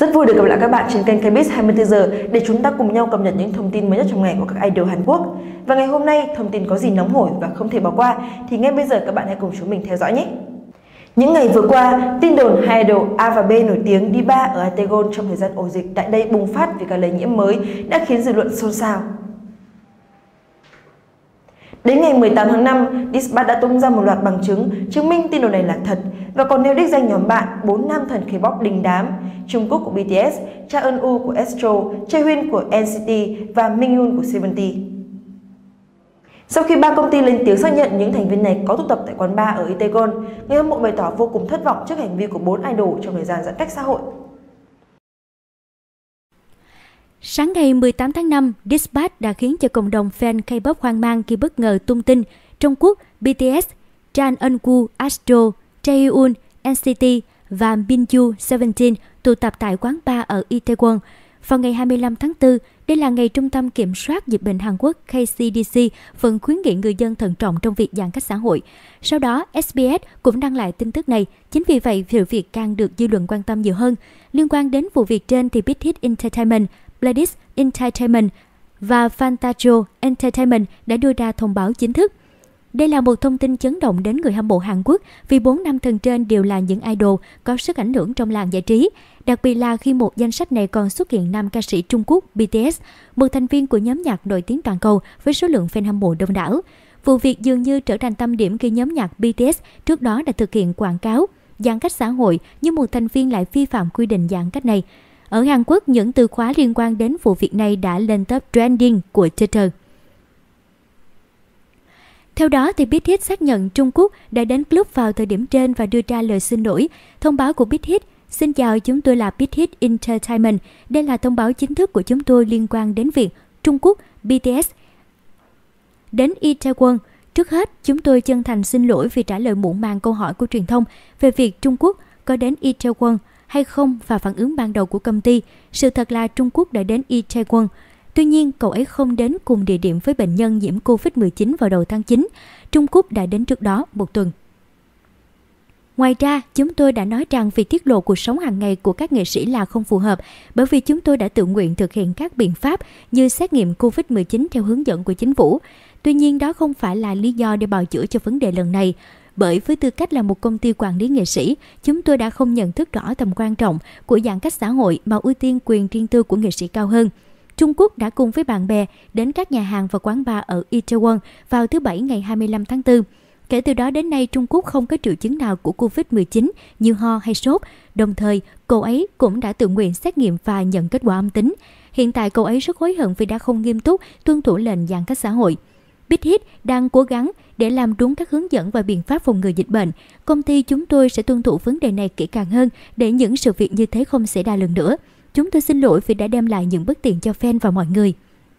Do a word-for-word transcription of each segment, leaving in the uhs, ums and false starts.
Rất vui được gặp lại các bạn trên kênh K B I Z hai mươi tư giờ để chúng ta cùng nhau cập nhật những thông tin mới nhất trong ngày của các idol Hàn Quốc. Và ngày hôm nay, thông tin có gì nóng hổi và không thể bỏ qua thì ngay bây giờ các bạn hãy cùng chúng mình theo dõi nhé. Những ngày vừa qua, tin đồn hai idol A và B nổi tiếng đi bar ở Itaewon trong thời gian ổ dịch tại đây bùng phát vì các lây nhiễm mới đã khiến dư luận xôn xao. Đến ngày mười tám tháng năm, Dispatch đã tung ra một loạt bằng chứng chứng minh tin đồn này là thật và còn nêu đích danh nhóm bạn bốn nam thần K-pop đình đám: Jungkook của B T S, Cha Eun-woo của Astro, Jaehyun của N C T và Minhyun của Seventeen. Sau khi ba công ty lên tiếng xác nhận những thành viên này có tụ tập tại quán bar ở Itaewon, người hâm mộ bày tỏ vô cùng thất vọng trước hành vi của bốn idol trong thời gian giãn cách xã hội. Sáng ngày mười tám tháng năm, Dispatch đã khiến cho cộng đồng fan K-pop hoang mang khi bất ngờ tung tin Trung Quốc, B T S, Cha Eun-woo, Astro, Jaehyun, N C T và Minhyun Seventeen tụ tập tại quán bar ở Itaewon. Vào ngày hai mươi lăm tháng tư, đây là ngày Trung tâm Kiểm soát Dịch bệnh Hàn Quốc K C D C vẫn khuyến nghị người dân thận trọng trong việc giãn cách xã hội. Sau đó, S B S cũng đăng lại tin tức này, chính vì vậy sự việc càng được dư luận quan tâm nhiều hơn. Liên quan đến vụ việc trên thì Big Hit Entertainment, Pledis Entertainment và Fantasia Entertainment đã đưa ra thông báo chính thức. Đây là một thông tin chấn động đến người hâm mộ Hàn Quốc vì bốn nam thần trên đều là những idol có sức ảnh hưởng trong làng giải trí. Đặc biệt là khi một danh sách này còn xuất hiện nam ca sĩ Trung Quốc B T S, một thành viên của nhóm nhạc nổi tiếng toàn cầu với số lượng fan hâm mộ đông đảo. Vụ việc dường như trở thành tâm điểm khi nhóm nhạc B T S trước đó đã thực hiện quảng cáo giãn cách xã hội nhưng một thành viên lại vi phạm quy định giãn cách này. Ở Hàn Quốc, những từ khóa liên quan đến vụ việc này đã lên top trending của Twitter. Theo đó, thì Big Hit xác nhận Trung Quốc đã đến club vào thời điểm trên và đưa ra lời xin lỗi. Thông báo của Big Hit: Xin chào, chúng tôi là Big Hit Entertainment. Đây là thông báo chính thức của chúng tôi liên quan đến việc Trung Quốc, B T S đến Itaewon. Trước hết, chúng tôi chân thành xin lỗi vì trả lời muộn màng câu hỏi của truyền thông về việc Trung Quốc có đến Itaewon hay không và phản ứng ban đầu của công ty. Sự thật là Trung Quốc đã đến Itaewon. Tuy nhiên, cậu ấy không đến cùng địa điểm với bệnh nhân nhiễm Covid mười chín vào đầu tháng chín. Trung Quốc đã đến trước đó một tuần. Ngoài ra, chúng tôi đã nói rằng việc tiết lộ cuộc sống hàng ngày của các nghệ sĩ là không phù hợp bởi vì chúng tôi đã tự nguyện thực hiện các biện pháp như xét nghiệm Covid mười chín theo hướng dẫn của chính phủ. Tuy nhiên, đó không phải là lý do để bào chữa cho vấn đề lần này. Bởi với tư cách là một công ty quản lý nghệ sĩ, chúng tôi đã không nhận thức rõ tầm quan trọng của giãn cách xã hội mà ưu tiên quyền riêng tư của nghệ sĩ cao hơn. Trung Quốc đã cùng với bạn bè đến các nhà hàng và quán bar ở Itaewon vào thứ Bảy ngày hai mươi lăm tháng tư. Kể từ đó đến nay, Trung Quốc không có triệu chứng nào của Covid mười chín như ho hay sốt. Đồng thời, cậu ấy cũng đã tự nguyện xét nghiệm và nhận kết quả âm tính. Hiện tại cậu ấy rất hối hận vì đã không nghiêm túc tuân thủ lệnh giãn cách xã hội. Big Hit đang cố gắng để làm đúng các hướng dẫn và biện pháp phòng ngừa dịch bệnh. Công ty chúng tôi sẽ tuân thủ vấn đề này kỹ càng hơn để những sự việc như thế không xảy ra lần nữa. Chúng tôi xin lỗi vì đã đem lại những bất tiện cho fan và mọi người.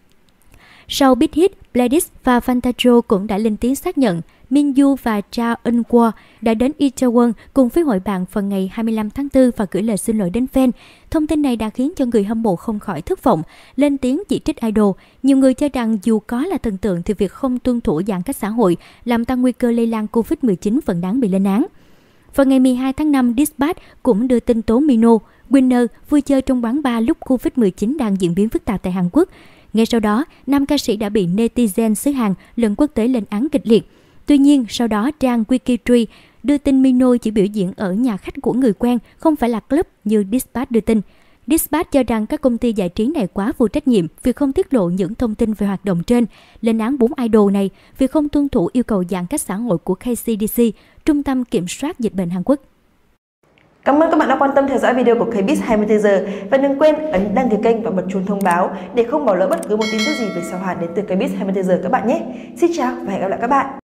Sau Big Hit, Pledis và Fantasia cũng đã lên tiếng xác nhận Minhyun và Cha Eun-woo đã đến Itaewon cùng với hội bạn vào ngày hai mươi lăm tháng tư và gửi lời xin lỗi đến fan. Thông tin này đã khiến cho người hâm mộ không khỏi thất vọng, lên tiếng chỉ trích idol. Nhiều người cho rằng dù có là thần tượng thì việc không tuân thủ giãn cách xã hội làm tăng nguy cơ lây lan Covid mười chín vẫn đáng bị lên án. Vào ngày mười hai tháng năm, Dispatch cũng đưa tin tố Mino, Winner vui chơi trong quán bar lúc Covid mười chín đang diễn biến phức tạp tại Hàn Quốc. Ngay sau đó, nam ca sĩ đã bị netizen xứ Hàn lẫn quốc tế lên án kịch liệt. Tuy nhiên, sau đó trang Wikitree đưa tin Mino chỉ biểu diễn ở nhà khách của người quen, không phải là club như Dispatch đưa tin. Dispatch cho rằng các công ty giải trí này quá vô trách nhiệm vì không tiết lộ những thông tin về hoạt động trên, lên án bốn idol này vì không tuân thủ yêu cầu giãn cách xã hội của K C D C, Trung tâm Kiểm soát Dịch bệnh Hàn Quốc. Cảm ơn các bạn đã quan tâm theo dõi video của K B I Z hai mươi tư giờ và đừng quên ấn đăng ký kênh và bật chuông thông báo để không bỏ lỡ bất cứ một tin tức gì về sao Hàn đến từ K B I Z hai mươi tư giờ các bạn nhé. Xin chào và hẹn gặp lại các bạn.